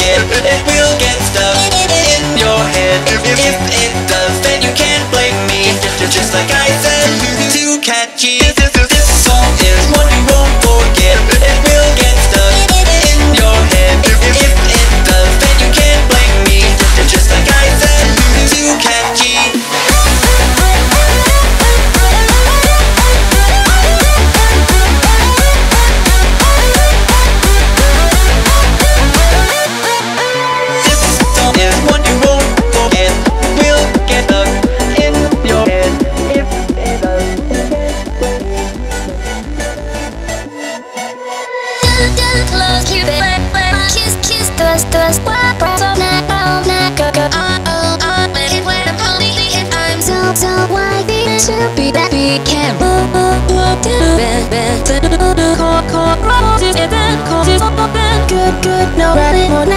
forget, it will get stuck in your head. If it does, then you can't blame me. Just like I said, too catchy. This song is one you won't forget. It will get stuck in your head. If it does, then you can't blame me. Just like I said, too catchy. Good, no, running on